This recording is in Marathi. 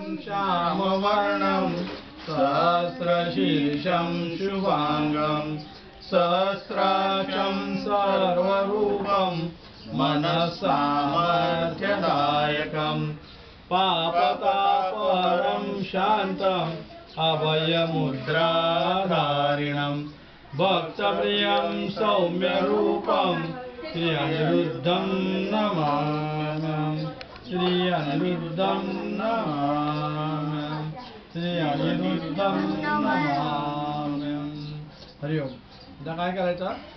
श्यामवर्णं सहस्रशीर्षं शुभांगं सहस्राक्षं सर्वरूपं मनस्सामर्थ्यदायकं पापतापहरं शान्तम् अभयमुद्राधारिणं भक्तप्रियं सौम्यरूपं श्री अनिरुद्धं नमाम्यहं श्री अनिरुद्धं नमाम्यहं श्री अनिरुद्धं नमाम्यहं. हरि ओम. आता काय करायचं?